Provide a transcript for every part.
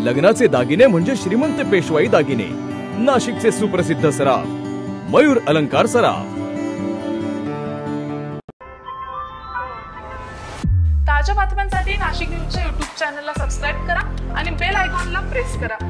लग्नाचे दागिने म्हणजे श्रीमंत पेशवाई दागिने, नाशिकचे सुप्रसिद्ध सराफ मयूर अलंकार सराफ। ताज्या बातम्यांसाठी नाशिक न्यूजच्या YouTube चॅनलला सबस्क्राइब करा आणि बेल आयकॉनला प्रेस करा।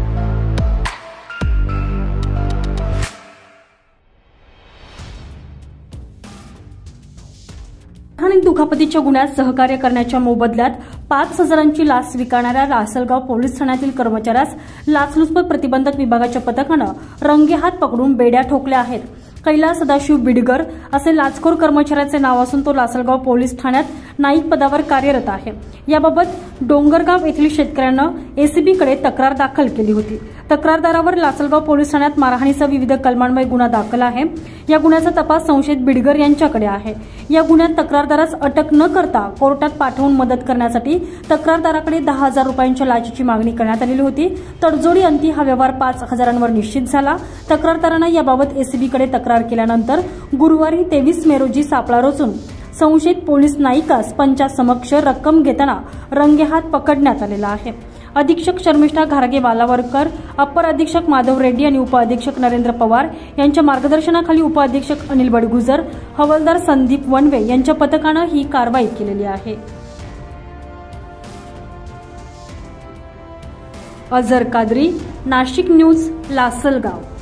आणि दुखापतीच्या गुन्ह्यात सहकार्य करण्याच्या मोबदल्यात 5,000ची लाच स्वीकारणाऱ्या लासलगाव पोलीस ठाण्यातील कर्मचाऱ्यास लाचलुचपत प्रतिबंधक विभागाच्या पथकानं रंगेहात पकडून बेड्या ठोकल्या आहेत। कैलास सदाशिव बिडगर असे लाचखोर कर्मचाऱ्याचे नाव असून तो लासलगाव पोलीस ठाण्यात नाईक पदावर कार्यरत आहे। याबाबत डोंगरगाव येथील शेतकऱ्यानं एसीबीकडे तक्रार दाखल केली होती। तक्रारदारावर लासलगाव पोलीस ठाण्यात मारहाणीसह विविध कलमांन्वये गुन्हा दाखल आहे। या गुन्ह्याचा तपास संशयित बिडगर यांच्याकडे आहे। या गुन्ह्यात तक्रारदारास अटक न करता कोर्टात पाठवून मदत करण्यासाठी तक्रारदाराकडे 10,000 रुपयांच्या लाचेची मागणी करण्यात आलेली होती। तडजोडी अंती हा व्यवहार 5,000वर निश्चित झाला। तक्रारदारानं याबाबत एसीबीकडे तक्रार केल्यानंतर गुरुवारी 23 मे रोजी सापळा रचून संशयित पोलीस नाईकास पंचासमक्ष रक्कम घेताना रंगेहात पकडण्यात आलेला आहे। अधीक्षक शर्मिष्ठा घारगे वालावरकर, अप्पर अधीक्षक माधव रेड्डी आणि उपअधीक्षक नरेंद्र पवार यांच्या मार्गदर्शनाखाली उपअधीक्षक अनिल बडगुजर, हवालदार संदीप वनवे यांच्या पथकानं ही कारवाई केलेली आहे। अझर कादरी, नाशिक न्यूज, लासलगाव।